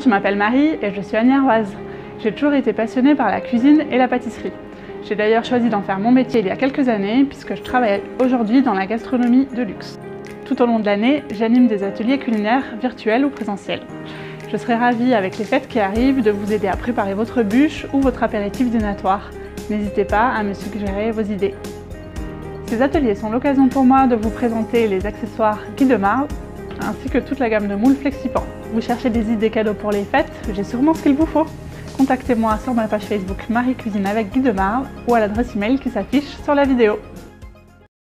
je m'appelle Marie et je suis agnaroise. J'ai toujours été passionnée par la cuisine et la pâtisserie. J'ai d'ailleurs choisi d'en faire mon métier il y a quelques années puisque je travaille aujourd'hui dans la gastronomie de luxe. Tout au long de l'année, j'anime des ateliers culinaires virtuels ou présentiels. Je serai ravie, avec les fêtes qui arrivent, de vous aider à préparer votre bûche ou votre apéritif dînatoire. N'hésitez pas à me suggérer vos idées. Ces ateliers sont l'occasion pour moi de vous présenter les accessoires Guy de Marle ainsi que toute la gamme de moules FlexiPan. Vous cherchez des idées cadeaux pour les fêtes? J'ai sûrement ce qu'il vous faut. Contactez-moi sur ma page Facebook Marie Cuisine avec Guy de Marle ou à l'adresse email qui s'affiche sur la vidéo.